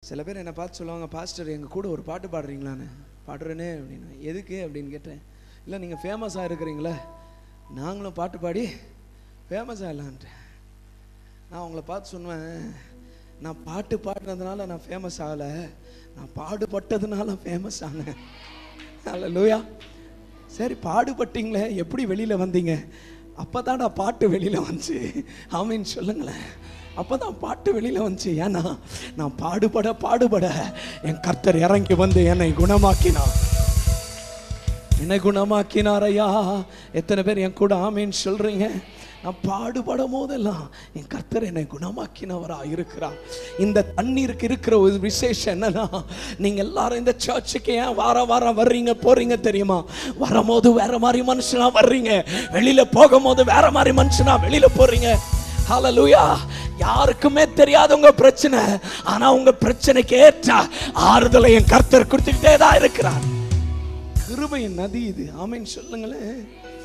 சில பேர் என்னை பார்த்து சொல்லுவாங்க, பாஸ்டர் எங்கள் கூட ஒரு பாட்டு பாடுறீங்களான்னு. பாடுறேனே அப்படின்னு. எதுக்கு அப்படின்னு கேட்டேன். இல்லை நீங்கள் ஃபேமஸாக இருக்கிறீங்களே, நாங்களும் பாட்டு பாடி ஃபேமஸாக இல்லைன்ட்டு. நான் அவங்கள பார்த்து சொன்னேன், நான் பாட்டு பாடுறதுனால நான் ஃபேமஸ் ஆகலை, நான் பாடுபட்டதுனால ஃபேமஸ் ஆனேன். அல்லேலூயா. சரி, பாடுபட்டீங்களே, எப்படி வெளியில் வந்தீங்க? அப்போ தான் பாட்டு வெளியில் வந்துச்சு. ஆமீன் சொல்லுங்களேன். அப்போ தான் பாட்டு வெளியில் வந்துச்சு. ஏன்னா நான் பாடுபட என் கர்த்தர் இறங்கி வந்து என்னை குணமாக்கினார் ஐயா. எத்தனை பேர் என் கூட ஆமீன் சொல்கிறீங்க? நான் பாடுபடும் போதெல்லாம் என் கர்த்தர் என்னை குணமாக்கினவராக இருக்கிறார். இந்த தண்ணீருக்கு இருக்கிற ஒரு விசேஷம் என்னன்னா, நீங்கள் எல்லாரும் இந்த சர்ச்சுக்கு ஏன் வாரம் வர்றீங்க போறீங்க தெரியுமா? வரும்போது வேற மாதிரி மனுஷனா வர்றீங்க, வெளியில போகும்போது வேற மாதிரி மனுஷனா வெளியில போறீங்க. ஹல்லேலூயா. யாருக்குமே தெரியாத உங்க பிரச்சனை, ஆனா உங்க பிரச்சனைக்கு ஏற்ற ஆறுதலை என் கர்த்தர் கொடுத்துக்கிட்டே தான் இருக்கிறார். கிருபையின் நதி இது. ஆமீன் சொல்லுங்களேன்.